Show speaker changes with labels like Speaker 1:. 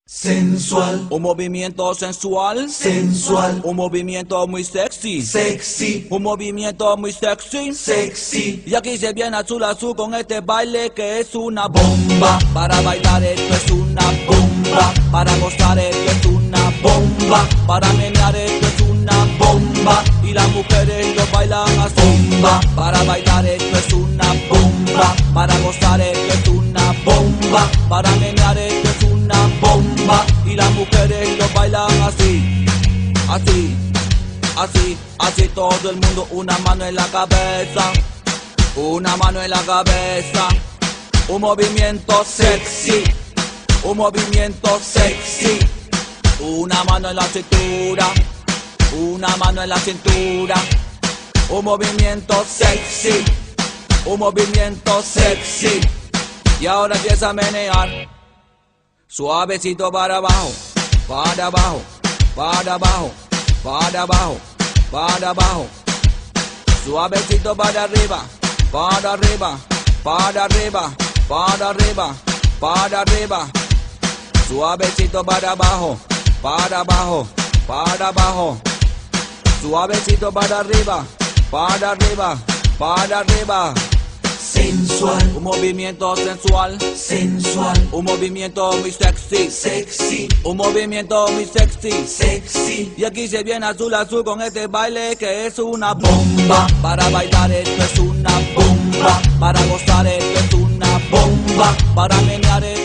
Speaker 1: sensual,
Speaker 2: un movimiento sensual,
Speaker 1: sensual,
Speaker 2: un movimiento muy sexy,
Speaker 1: sexy,
Speaker 2: un movimiento muy sexy,
Speaker 1: sexy,
Speaker 2: y aquí se viene azul azul con este baile que es una bomba. Para bailar esto es una bomba, para gozar esto es una bomba, para menear esto es una bomba, y las mujeres lo bailan así. Bomba. Para bailar esto es una bomba, para gozar esto es una bomba, para menear esto es una bomba, y las mujeres lo bailan así, así, así, así todo el mundo, una mano en la cabeza, una mano en la cabeza, un movimiento sexy, un movimiento sexy, una mano en la cintura, una mano en la cintura, un movimiento sexy, un movimiento sexy, y ahora empieza a menear, suavecito para abajo, para abajo, para abajo, para abajo, para abajo, suavecito para arriba, para arriba, para arriba, para arriba, para arriba, suavecito para abajo, para abajo, para abajo, suavecito para arriba, para arriba, para arriba.
Speaker 1: sensual,
Speaker 2: Un movimiento sensual,
Speaker 1: sensual,
Speaker 2: un movimiento muy sexy,
Speaker 1: sexy,
Speaker 2: un movimiento muy sexy,
Speaker 1: sexy,
Speaker 2: y aquí se viene azul azul con este baile que es una bomba. Para bailar esto es una bomba, para gozar esto es una bomba, para menear esto